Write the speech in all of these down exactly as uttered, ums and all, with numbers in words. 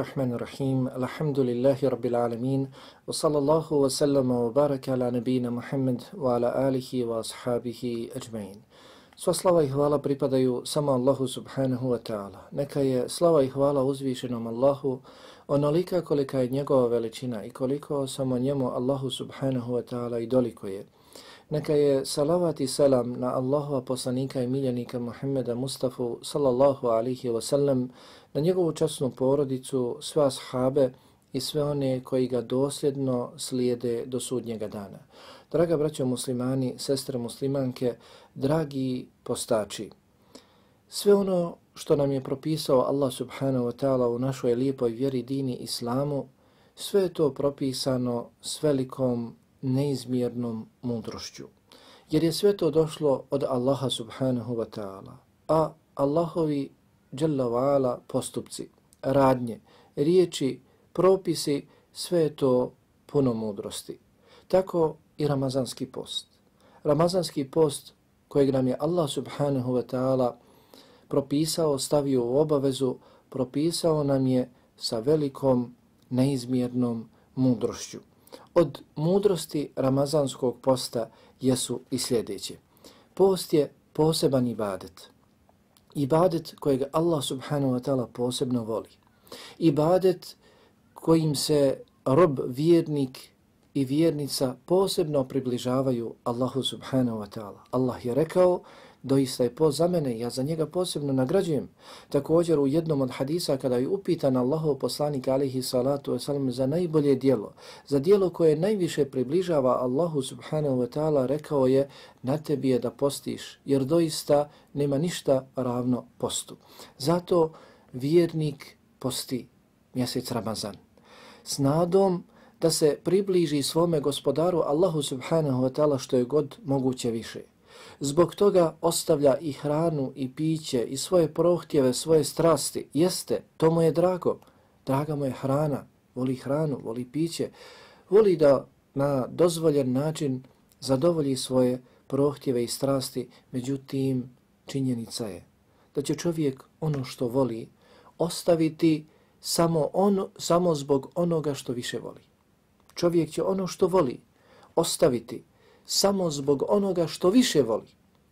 Bismillahirrahmanirrahim. Alhamdulillahi rabbil alamin. Wa sallallahu wa sallama wa baraka ala nabina Muhammad wa ala alihi wa ashabihi ajma'in. Sva slava i hvala pripadaju samo Allahu subhanahu wa ta'ala. Neka je slava i hvala uzvišenom Allahu onolika kolika je njegova veličina i koliko samo njemu Allahu subhanahu wa ta'ala i doliko je. Neka je salavat i selam na Allahova poslanika i miljenika Muhammeda Mustafa sallallahu alihi wasallam, na njegovu časnu porodicu, sve ashabe i sve one koji ga dosljedno slijede do sudnjega dana. Draga braćo muslimani, sestre muslimanke, dragi postači, sve ono što nam je propisao Allah subhanahu wa ta'ala u našoj lijepoj vjeri dini islamu, sve je to propisano s velikom neizmjernom mudrošću. Jer je sve to došlo od Allaha subhanahu wa ta'ala. A Allahovi dželle ve ala postupci, radnje, riječi, propisi, sve je to puno mudrosti. Tako i Ramazanski post. Ramazanski post kojeg nam je Allah subhanahu wa ta'ala propisao, stavio u obavezu, propisao nam je sa velikom neizmjernom mudrošću. Od mudrosti Ramazanskog posta jesu i sljedeće. Post je poseban ibadet. Ibadet kojeg Allah subhanahu wa ta'ala posebno voli. Ibadet kojim se rob, vjernik i vjernica posebno približavaju Allahu subhanahu wa ta'ala. Allah je rekao, doista je post za mene, ja za njega posebno nagrađujem. Također u jednom od hadisa kada je upitan Allahov poslanik alihi salatu wasalam za najbolje dijelo, za dijelo koje najviše približava Allahu subhanahu wa ta'ala, rekao je, na tebi je da postiš, jer doista nema ništa ravno postu. Zato vjernik posti mjesec Ramazan s nadom da se približi svome gospodaru Allahu subhanahu wa ta'ala što je god moguće više. Zbog toga ostavlja i hranu i piće i svoje prohtjeve, svoje strasti. Jeste, to mu je drago. Draga mu je hrana, voli hranu, voli piće. Voli da na dozvoljen način zadovolji svoje prohtjeve i strasti. Međutim, činjenica je da će čovjek ono što voli ostaviti samo, ono, samo zbog onoga što više voli. Čovjek će ono što voli ostaviti samo zbog onoga što više voli.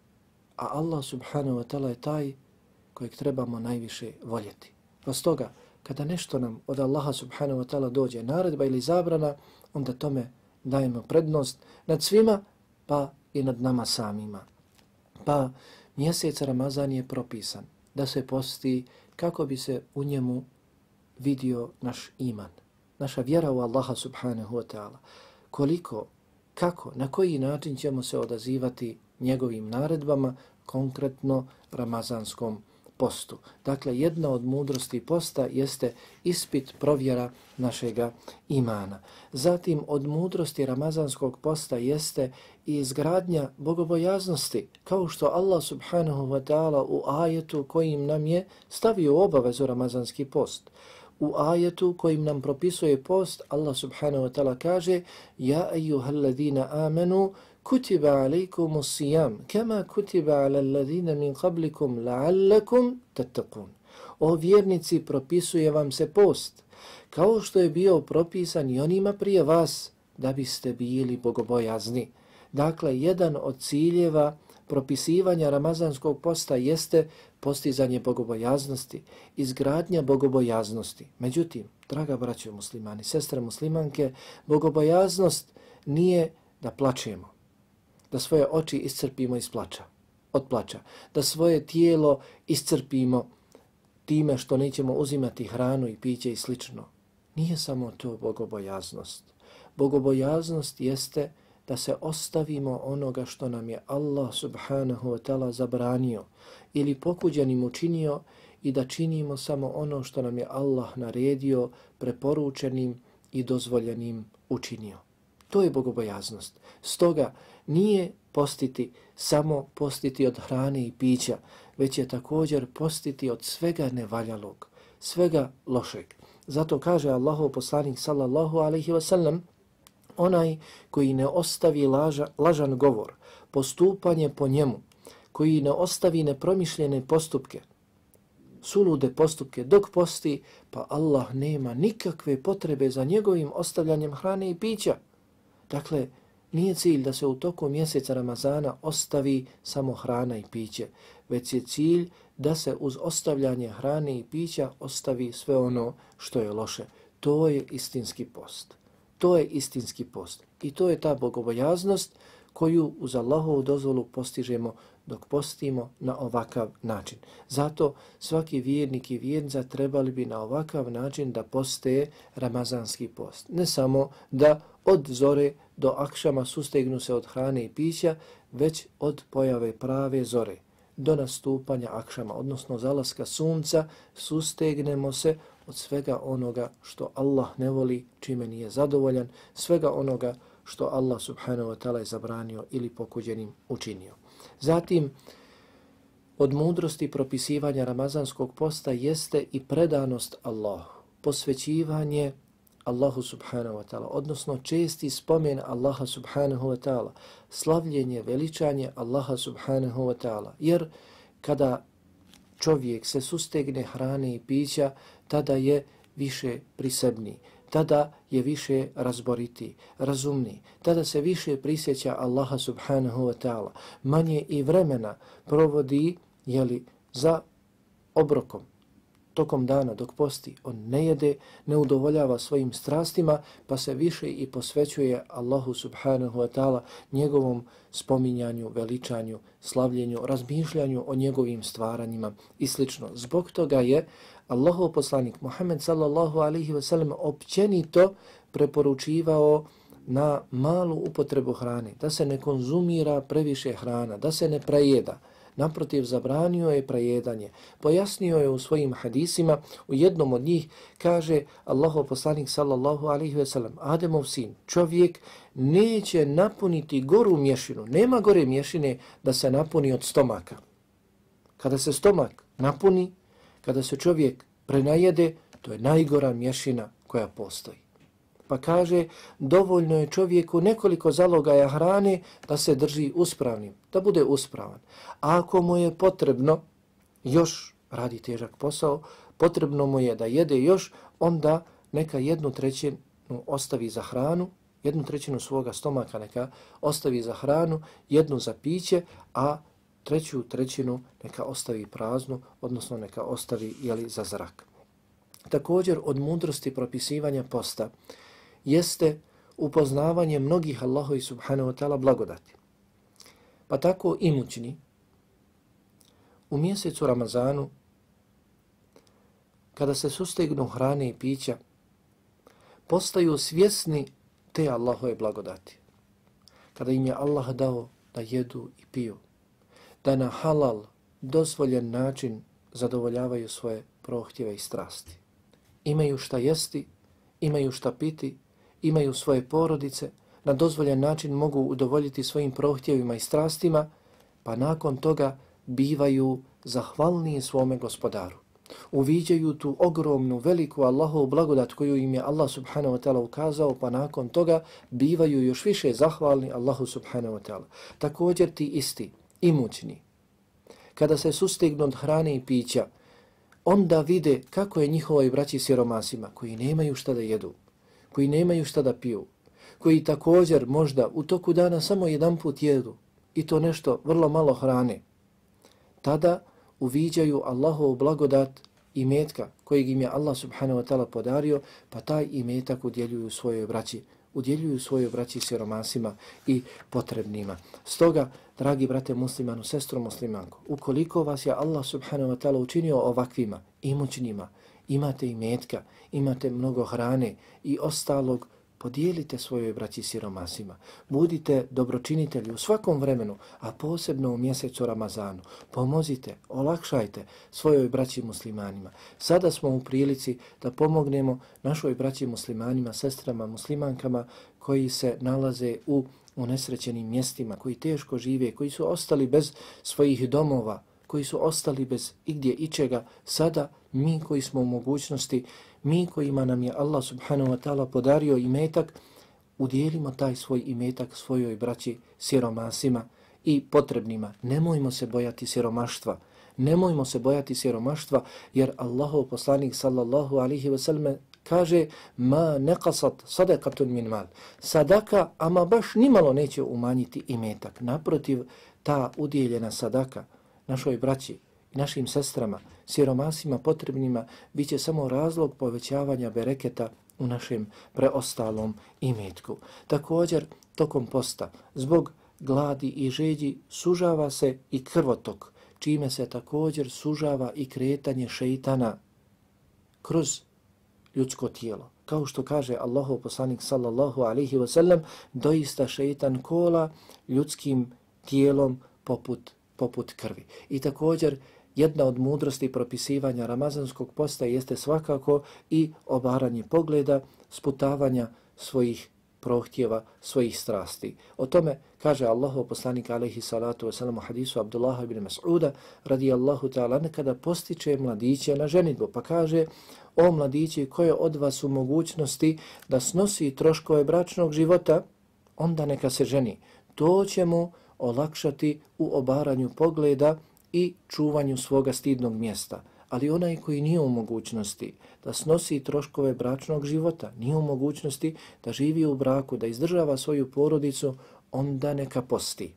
A Allah subhanahu wa ta'ala je taj kojeg trebamo najviše voljeti. Pa stoga, kada nešto nam od Allaha subhanahu wa ta'ala dođe naredba ili zabrana, onda tome dajemo prednost nad svima, pa i nad nama samima. Pa mjesec Ramazan je propisan da se posti kako bi se u njemu vidio naš iman, naša vjera u Allaha subhanahu wa ta'ala. Koliko, kako, na koji način ćemo se odazivati njegovim naredbama, konkretno Ramazanskom postu. Dakle, jedna od mudrosti posta jeste ispit, provjera našega imana. Zatim, od mudrosti Ramazanskog posta jeste i izgradnja bogobojaznosti, kao što Allah subhanahu wa ta'ala u ajetu kojim nam je stavio u obavezu Ramazanski post. U ajetu kojim nam propisuje post, Allah subhanahu wa ta'ala kaže: Ja ejuhalladina amenu, kutiba alaikum sijam, kama kutiba ala alladina min qablikum la'allakum tattaqun. O vjernici, propisuje vam se post, kao što je bio propisan i onima prije vas, da biste bili bogobojazni. Dakle, jedan od ciljeva propisivanja Ramazanskog posta jeste postizanje bogobojaznosti, izgradnja bogobojaznosti. Međutim, draga braćo muslimani, sestre muslimanke, bogobojaznost nije da plačemo, da svoje oči iscrpimo iz plača, od plača, da svoje tijelo iscrpimo time što nećemo uzimati hranu i piće i slično. Nije samo to bogobojaznost. Bogobojaznost jeste da se ostavimo onoga što nam je Allah subhanahu wa ta'ala zabranio ili pokuđenim učinio i da činimo samo ono što nam je Allah naredio, preporučenim i dozvoljenim učinio. To je bogobojaznost. Stoga nije postiti samo postiti od hrane i pića, već je također postiti od svega nevaljalog, svega lošeg. Zato kaže Allahov poslanik sallallahu alaihi wa sallam, onaj koji ne ostavi laža, lažan govor, postupanje po njemu, koji ne ostavi nepromišljene postupke, sulude postupke dok posti, pa Allah nema nikakve potrebe za njegovim ostavljanjem hrane i pića. Dakle, nije cilj da se u toku mjeseca Ramazana ostavi samo hrana i piće, već je cilj da se uz ostavljanje hrane i pića ostavi sve ono što je loše. To je istinski post. To je istinski post. I to je ta bogobojaznost koju uz Allahovu dozvolu postižemo dok postimo na ovakav način. Zato svaki vjernik i vjernica trebali bi na ovakav način da poste ramazanski post. Ne samo da od zore do akšama sustegnu se od hrane i pića, već od pojave prave zore do nastupanja akšama, odnosno zalaska sunca, sustegnemo se od svega onoga što Allah ne voli, čime nije zadovoljan, svega onoga što Allah subhanahu wa ta'ala je zabranio ili pokuđenim učinio. Zatim, od mudrosti propisivanja ramazanskog posta jeste i predanost Allahu, posvećivanje Allahu subhanahu wa ta'ala, odnosno česti spomen Allaha subhanahu wa ta'ala, slavljenje, veličanje Allaha subhanahu wa ta'ala. Jer kada čovjek se sustegne hrane i pića, tada je više prisebniji, tada je više razboriti, razumni, tada se više prisjeća Allaha subhanahu wa ta'ala, manje i vremena provodi jeli, za obrokom. Tokom dana dok posti, on ne jede, ne udovoljava svojim strastima, pa se više i posvećuje Allahu subhanahu wa ta'ala, njegovom spominjanju, veličanju, slavljenju, razmišljanju o njegovim stvaranjima i sl. Zbog toga je Allahov poslanik Muhammed sallallahu alaihi wa sallam općenito preporučivao na malu upotrebu hrane, da se ne konzumira previše hrana, da se ne prejeda. Naprotiv, zabranio je prejedanje. Pojasnio je u svojim hadisima, u jednom od njih kaže Allahov poslanik sallallahu alaihi ve sellem, Ademov sin, čovjek neće napuniti goru mješinu. Nema gore mješine da se napuni od stomaka. Kada se stomak napuni, kada se čovjek prenajede, to je najgora mješina koja postoji. Pa kaže, dovoljno je čovjeku nekoliko zalogaja hrane da se drži uspravnim, da bude uspravan. A ako mu je potrebno, još radi težak posao, potrebno mu je da jede još, onda neka jednu trećinu ostavi za hranu, jednu trećinu svoga stomaka neka ostavi za hranu, jednu za piće, a treću trećinu neka ostavi praznu, odnosno neka ostavi jeli, za zrak. Također od mudrosti propisivanja posta jeste upoznavanje mnogih Allahovi subhanahu wa ta'ala blagodati. Pa tako imućni u mjesecu Ramazanu, kada se sustegnu hrane i pića, postaju svjesni te Allahove blagodati. Kada im je Allah dao da jedu i piju, da na halal, dozvoljen način zadovoljavaju svoje prohtjeve i strasti. Imaju šta jesti, imaju šta piti, imaju svoje porodice, na dozvoljen način mogu udovoljiti svojim prohtjevima i strastima, pa nakon toga bivaju zahvalniji svome gospodaru. Uviđaju tu ogromnu, veliku Allahovu blagodat koju im je Allah subhanahu wa ta'ala ukazao, pa nakon toga bivaju još više zahvalni Allahu subhanahu wa ta'ala. Također ti isti, imućni, kada se sustegnu od hrane i pića, onda vide kako je njihovoj braći siromasima, koji nemaju šta da jedu, koji nemaju šta da piju, koji također možda u toku dana samo jedan put jedu i to nešto vrlo malo hrane, tada uviđaju Allahovu blagodat imetka kojeg im je Allah subhanahu wa ta'ala podario, pa taj imetak udjeljuju svojoj braći, udjeljuju svojoj braći siromasima i potrebnima. Stoga, dragi brate muslimanu, sestro muslimanko, ukoliko vas je Allah subhanahu wa ta'ala učinio ovakvima, imućnima, imate imetka, imate mnogo hrane i ostalog, podijelite svojoj braći siromasima. Budite dobročinitelji u svakom vremenu, a posebno u mjesecu Ramazanu. Pomozite, olakšajte svojoj braći muslimanima. Sada smo u prilici da pomognemo našoj braći muslimanima, sestrama muslimankama koji se nalaze u unesrećenim mjestima, koji teško žive, koji su ostali bez svojih domova, koji su ostali bez igdje ičega. Sada mi koji smo u mogućnosti, mi kojima nam je Allah subhanahu wa ta'ala podario imetak, udjelimo taj svoj imetak svojoj braći siromasima i potrebnima. Nemojmo se bojati siromaštva, Nemojmo se bojati siromaštva, jer Allahov poslanik sallallahu alaihi wa sallam kaže ma neqasat sadaqatun min mal. Sadaka, ama baš nimalo neće umanjiti imetak. Naprotiv, ta udjeljena sadaka našoj braći i našim sestrama, siromasima potrebnima, bit će samo razlog povećavanja bereketa u našem preostalom imetku. Također, tokom posta, zbog gladi i žeđi sužava se i krvotok, čime se također sužava i kretanje šeitana kroz ljudsko tijelo. Kao što kaže Allahov poslanik sallallahu alaihi wa sallam, doista šeitan kola ljudskim tijelom poput, poput krvi. I također, jedna od mudrosti propisivanja ramazanskog posta jeste svakako i obaranje pogleda, sputavanja svojih prohtjeva, svojih strasti. O tome kaže Allahov poslanik alejhi salatu vesselam u hadisu Abdullaha ibn Mas'uda radijallahu ta'ala kada postiče mladiće na ženidbu, pa kaže: o mladići, koje od vas u mogućnosti da snosi troškove bračnog života, onda neka se ženi. To će mu olakšati u obaranju pogleda i čuvanju svoga stidnog mjesta. Ali onaj koji nije u mogućnosti da snosi troškove bračnog života, nije u mogućnosti da živi u braku, da izdržava svoju porodicu, onda neka posti.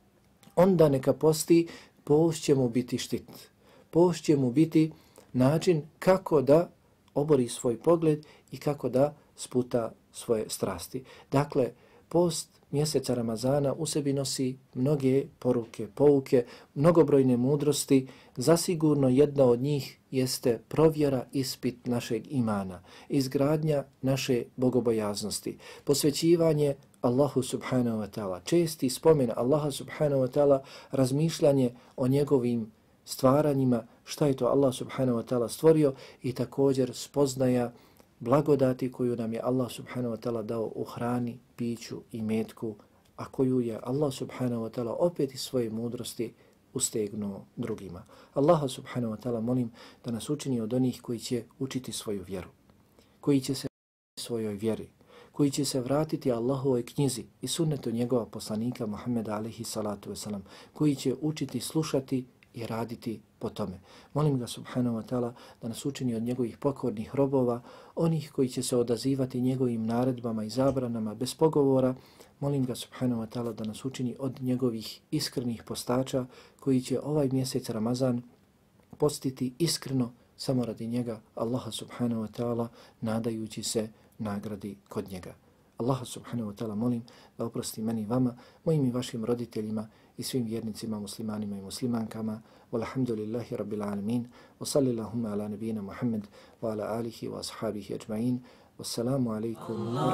Onda neka posti, post će mu biti štit. Post će mu biti način kako da obori svoj pogled i kako da sputa svoje strasti. Dakle, post mjeseca Ramazana u sebi nosi mnoge poruke, pouke, mnogobrojne mudrosti. Zasigurno jedna od njih jeste provjera, ispit našeg imana, izgradnja naše bogobojaznosti, posvećivanje Allahu subhanahu wa ta'ala, česti spomen Allaha subhanahu wa ta'ala, razmišljanje o njegovim stvaranjima, šta je to Allah subhanahu wa ta'ala stvorio i također spoznaja blagodati koju nam je Allah subhanahu wa ta'ala dao u hrani, piću i metku, a koju je Allah subhanahu wa ta'ala opet iz svoje mudrosti ustegnuo drugima. Allaha subhanahu wa ta'ala molim da nas učini od onih koji će učiti svoju vjeru, koji će se svojoj vjeri, koji će se vratiti Allahovoj knjizi i sunnetu njegova poslanika Muhammeda alejhi salatu vesselam, koji će učiti, slušati i raditi po tome. Molim ga subhanahu wa ta'ala da nas učini od njegovih pokornih robova, onih koji će se odazivati njegovim naredbama i zabranama bez pogovora. Molim ga subhanahu wa ta'ala da nas učini od njegovih iskrenih postača koji će ovaj mjesec Ramazan postiti iskreno samo radi njega, Allaha subhanahu wa ta'ala, nadajući se nagradi kod njega. Allaha subhanahu wa ta'ala molim da oprosti meni i vama, mojim i vašim roditeljima i svim vjernicima, muslimanima i muslimankama. Walhamdulillahi rabbil alamin. Wa sallillahumma ala nabina Muhammad wa ala alihi wa ashabihi ajma'in. Wassalamu alaikum wa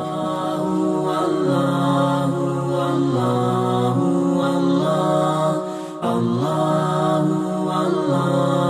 rahmatullahi.